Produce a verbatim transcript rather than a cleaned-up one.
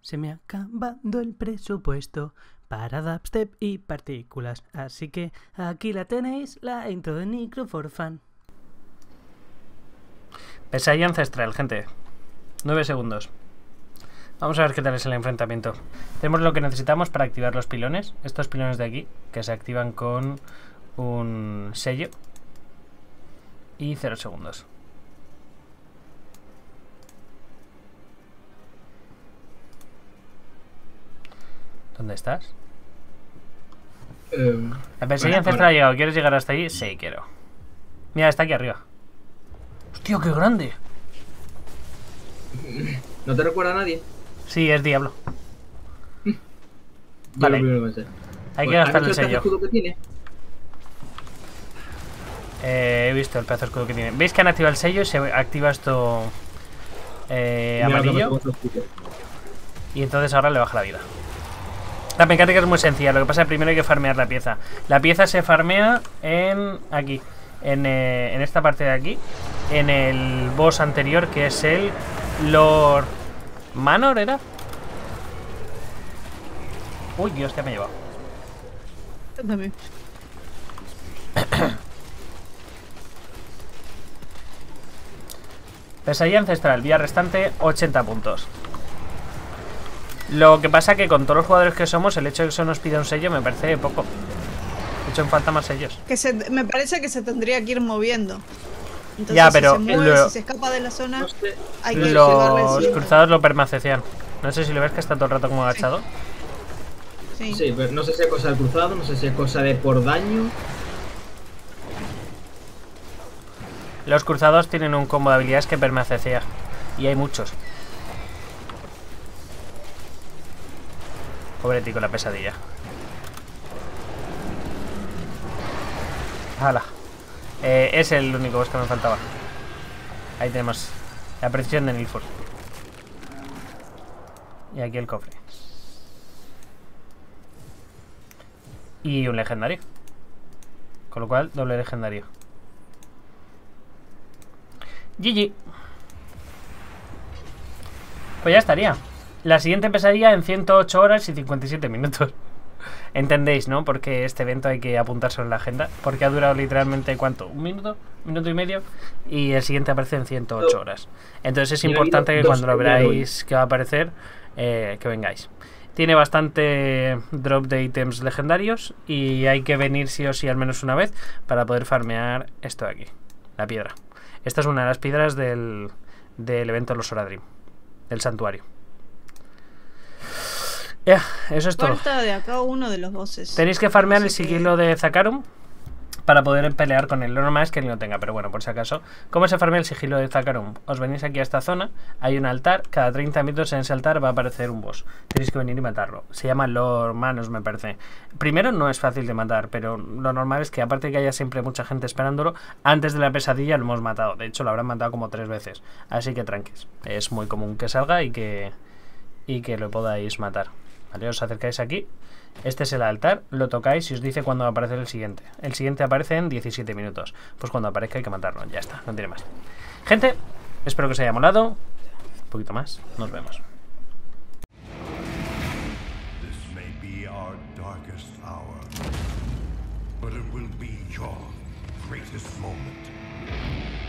Se me ha acabado el presupuesto para dubstep y partículas, así que aquí la tenéis, la intro de Necro for Fun. Pesadilla ancestral, gente. nueve segundos. Vamos a ver qué tal es el enfrentamiento. Tenemos lo que necesitamos para activar los pilones. Estos pilones de aquí, que se activan con un sello. Y cero segundos. ¿Dónde estás? Um, La pesadilla ancestral ha llegado. ¿Quieres llegar hasta ahí? Sí, quiero. Mira, está aquí arriba. ¡Hostia, qué grande! ¿No te recuerda a nadie? Sí, es Diablo. Yo Vale. lo primero que sé. Hay que Pues, gastar ¿has el visto sello. escudo que tiene? Eh, he visto el pedazo de escudo que tiene. ¿Veis que han activado el sello y se activa esto eh, Mira lo que amarillo? pasó con su escudo. Y entonces ahora le baja la vida. La mecánica es muy sencilla. Lo que pasa es que primero hay que farmear la pieza. La pieza se farmea en aquí. En, eh, en esta parte de aquí. En el boss anterior, que es el Lord Manor, ¿era? Uy, Dios, que me ha llevado. También. Pesadilla ancestral, vía restante, ochenta puntos. Lo que pasa que con todos los jugadores que somos, el hecho de que eso nos pida un sello me parece poco. De hecho, en falta más sellos. Que se, me parece que se tendría que ir moviendo. Entonces, Ya, pero si se mueve, lo- si se escapa de la zona, No sé. hay que llevarle Los encima. cruzados lo permacecían. No sé si lo ves que está todo el rato como agachado. Sí. Sí, pero no sé si es cosa del cruzado, no sé si es cosa de por daño. Los cruzados tienen un combo de habilidades que permacecea. Y hay muchos. Pobre tico, la pesadilla. Hala. Eh, es el único boss que me faltaba. Ahí tenemos la precisión de Nilfur. Y aquí el cofre. Y un legendario. Con lo cual, doble legendario. G G. Pues ya estaría. La siguiente pesadilla en ciento ocho horas y cincuenta y siete minutos. Entendéis, ¿no? Porque este evento hay que apuntarse en la agenda. Porque ha durado literalmente, ¿cuánto? ¿Un minuto? ¿Un minuto y medio? Y el siguiente aparece en ciento ocho horas. Entonces es Y ha importante habido que dos cuando lo días de hoy. veáis que va a aparecer, eh, que vengáis. Tiene bastante drop de ítems legendarios. Y hay que venir sí o sí al menos una vez para poder farmear esto de aquí. La piedra. Esta es una de las piedras del, del evento de los Oradrim. Del santuario. Ya, eso es todo. Falta de acá uno de los bosses. Tenéis que farmear el Así que- sigilo de Zakarum para poder pelear con él. Lo normal es que él no tenga, pero bueno, por si acaso. ¿Cómo se farmea el sigilo de Zakarum? Os venís aquí a esta zona, hay un altar, cada treinta minutos en ese altar va a aparecer un boss. Tenéis que venir y matarlo. Se llama Lord Manos, me parece. Primero no es fácil de matar, pero lo normal es que aparte de que haya siempre mucha gente esperándolo, antes de la pesadilla lo hemos matado. De hecho, lo habrán matado como tres veces. Así que tranquis. Es muy común que salga y que, y que lo podáis matar. Vale, os acercáis aquí. Este es el altar, lo tocáis y os dice cuándo va a aparecer el siguiente. El siguiente aparece en diecisiete minutos. Pues cuando aparezca hay que matarlo, ya está, no tiene más. Gente, espero que os haya molado. Un poquito más, nos vemos. This may be our darkest hour, but it will be your greatest moment.